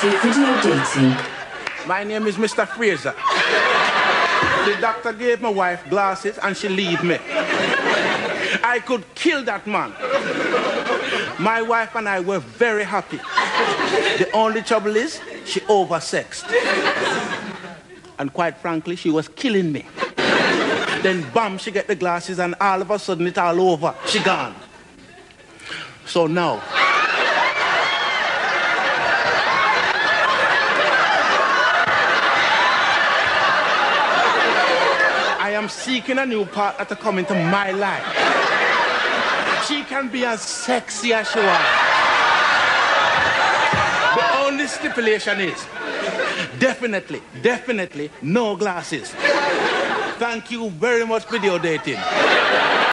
to video dating. My name is Mr. Frazier. The doctor gave my wife glasses and she leave me. I could kill that man. My wife and I were very happy. The only trouble is she oversexed. And quite frankly, she was killing me. Then bam, she get the glasses and all of a sudden it's all over. She gone. So now, I am seeking a new partner to come into my life. She can be as sexy as she wants. The only stipulation is definitely no glasses. Thank you very much, video dating.